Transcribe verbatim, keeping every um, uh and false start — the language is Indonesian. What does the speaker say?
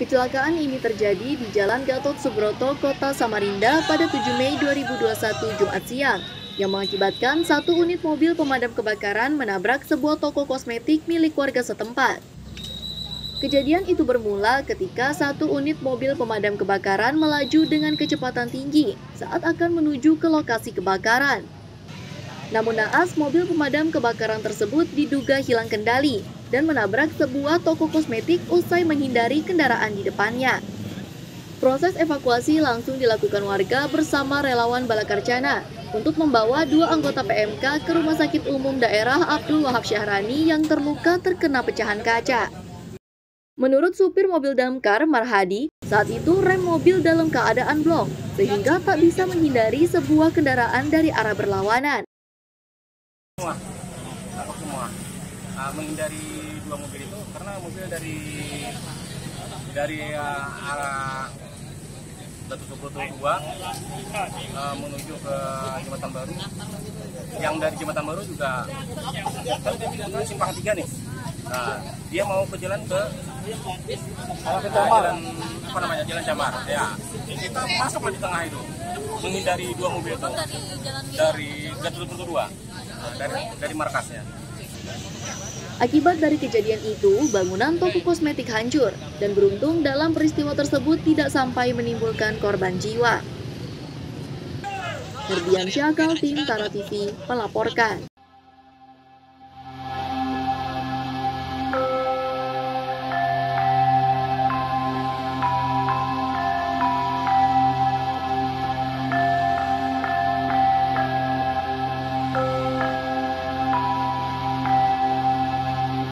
Kecelakaan ini terjadi di Jalan Gatot Subroto, Kota Samarinda pada tujuh Mei dua ribu dua puluh satu Jumat siang, yang mengakibatkan satu unit mobil pemadam kebakaran menabrak sebuah toko kosmetik milik warga setempat. Kejadian itu bermula ketika satu unit mobil pemadam kebakaran melaju dengan kecepatan tinggi saat akan menuju ke lokasi kebakaran. Namun naas, mobil pemadam kebakaran tersebut diduga hilang kendali dan menabrak sebuah toko kosmetik usai menghindari kendaraan di depannya. Proses evakuasi langsung dilakukan warga bersama relawan Balakarcana untuk membawa dua anggota P M K ke Rumah Sakit Umum Daerah Abdul Wahab Syahrani yang terluka terkena pecahan kaca. Menurut supir mobil damkar Marhadi, saat itu rem mobil dalam keadaan blong sehingga tak bisa menghindari sebuah kendaraan dari arah berlawanan. Semua, semua uh, menghindari dua mobil itu karena mobil dari dari uh, arah Gatot Subroto dua uh, menuju ke Jembatan Baru. Yang dari Jembatan Baru juga kan dia simpang tiga nih. Nah, dia mau ke jalan ke uh, jalan apa namanya jalan Camar. Ya, kita masuk di tengah itu menghindari dua mobil itu dari Gatot Subroto dua. Dari, dari markasnya. Akibat dari kejadian itu, bangunan toko kosmetik hancur dan beruntung dalam peristiwa tersebut tidak sampai menimbulkan korban jiwa. Herdian Syakal, tim Tara T V melaporkan.